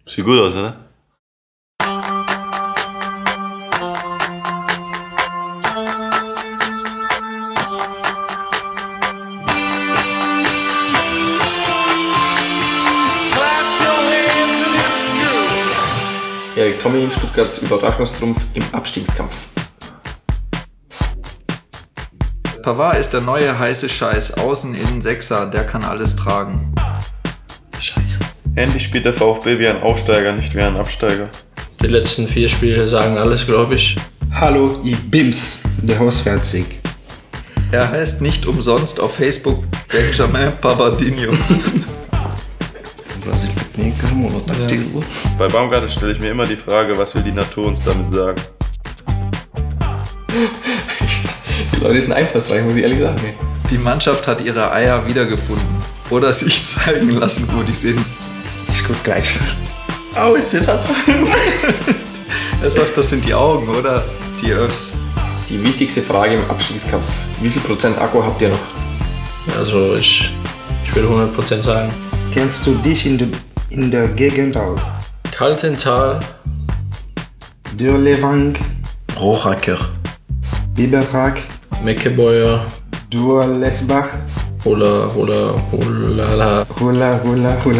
Sieht gut aus, oder? Erik Thommy, Stuttgarts Überraschungstrumpf im Abstiegskampf. Pavard ist der neue heiße Scheiß, außen, innen, Sechser, der kann alles tragen. Scheiße. Endlich spielt der VfB wie ein Aufsteiger, nicht wie ein Absteiger. Die letzten 4 Spiele sagen alles, glaube ich. Hallo, ich bin's, der Auswärtssieg. Er heißt nicht umsonst auf Facebook Benjamin Pavardinho. Bei Baumgartel stelle ich mir immer die Frage, was will die Natur uns damit sagen? Die Leute sind einfallsreich, muss ich ehrlich sagen. Die Mannschaft hat ihre Eier wiedergefunden. Oder sich zeigen lassen, wo die sind. Ist gut gleich. Au, ist der da? Er sagt, das sind die Augen, oder? Die Öffs. Die wichtigste Frage im Abstiegskampf. Wie viel Prozent Akku habt ihr noch? Also ich würde 100% sagen. Kennst du dich in der Gegend aus? Kaltental, Dürlewang, Rochacker. Biberach, Meckebeuer, Durlesbach, Hulala. Hula.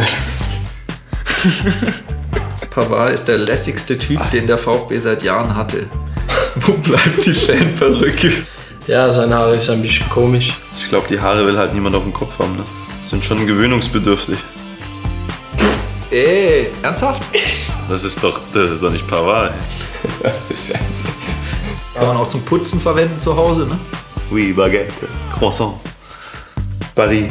Pavard ist der lässigste Typ, den der VfB seit Jahren hatte. Wo bleibt die Fanperücke? Ja, seine Haare ist ein bisschen komisch. Ich glaube, die Haare will halt niemand auf dem Kopf haben, ne? Sind schon gewöhnungsbedürftig. Ernsthaft? Das ist doch nicht Pavard. Ach du Scheiße. Kann man auch zum Putzen verwenden zu Hause, ne? Oui, Baguette, Croissant, Paris.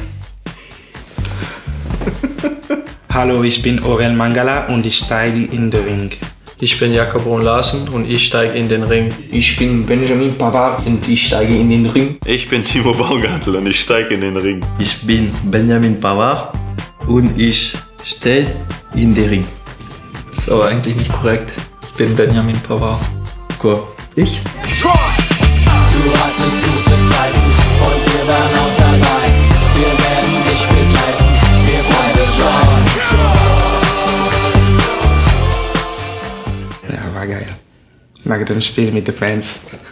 Hallo, ich bin Aurel Mangala und ich steige in den Ring. Ich bin Jakob Brun-Larsen und ich steige in den Ring. Ich bin Benjamin Pavard und ich steige in den Ring. Ich bin Timo Baumgartel und ich steige in den Ring. Ich bin Benjamin Pavard und ich stehe in den Ring. Ist aber eigentlich nicht korrekt. Ich bin Benjamin Pavard. Quoi? Ich? Du hattest gute Zeiten und wir waren auch dabei. Wir werden dich begleiten, wir bleiben treu. Ja, war geil. Mag das Spiel mit den Fans.